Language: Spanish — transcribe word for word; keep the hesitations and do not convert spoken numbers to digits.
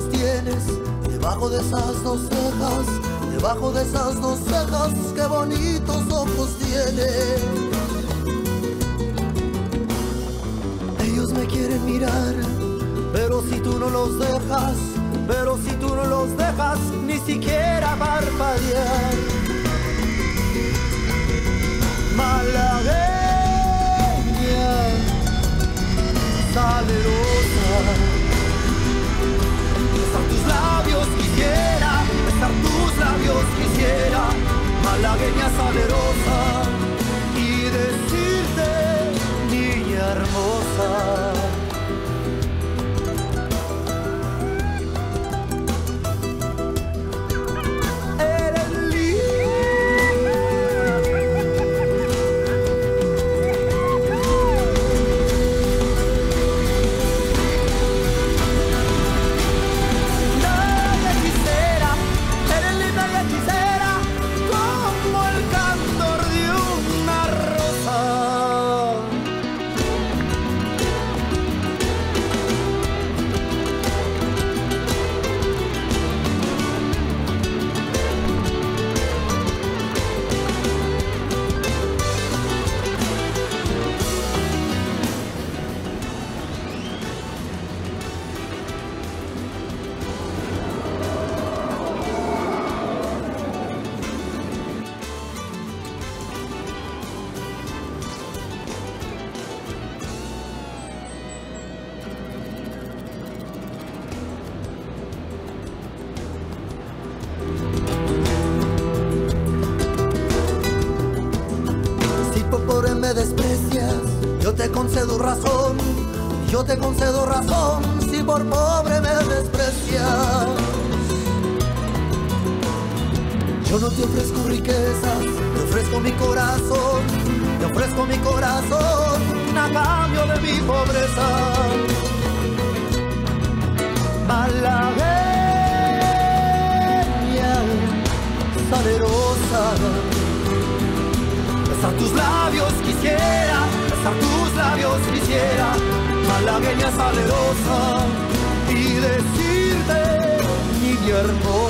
ojos tienes debajo de esas dos cejas? Debajo de esas dos cejas, qué bonitos ojos tienes. Ellos me quieren mirar, pero si tú no los dejas, pero si tú no los dejas, ni siquiera parpadear. Malagueña, salerosa, besar tus labios quisiera, besar tus labios quisiera, malagueña salerosa, y decirte, niña hermosa. Me desprecias, yo te concedo razón, yo te concedo razón, si por pobre me desprecias. Yo no te ofrezco riquezas, te ofrezco mi corazón, te ofrezco mi corazón a cambio de mi pobreza. Malagueña, salerosa, besar tus labios quisiera, besar tus labios quisiera, malagueña salerosa, y decirte, niña hermosa.